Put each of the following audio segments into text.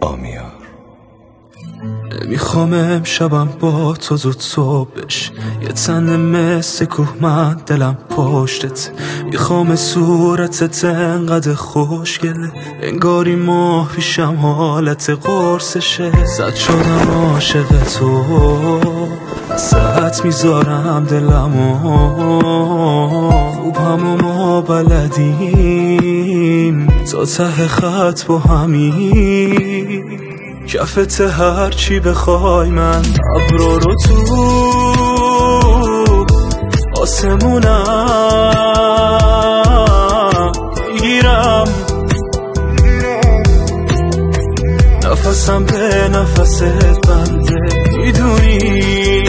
آمیار. نمیخوام امشبم با تو زود صبح بش، یه تن مثل کوه من دلم پشتت. میخوام صورتت انقدر خوشگله، انگاری ماه پیشم حالت قرصشه. زد شدم عاشق تو، وسط میذارم دلمو، خوب همو ما بلدیم تا ته خط با همین. کفت هرچی بخوای من ابرو رو تو آسمونم میگیرم، نفسم به نفست بنده، میدونی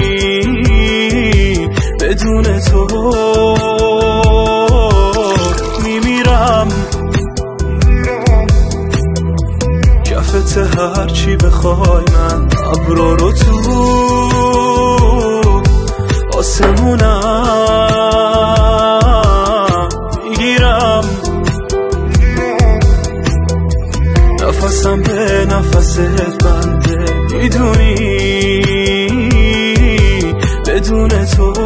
بدون تو میمیرم. کفت هرچی بخوای من ابرو رو تو آسمونم میگیرم، نفسم به نفست بنده، میدونی بدون تو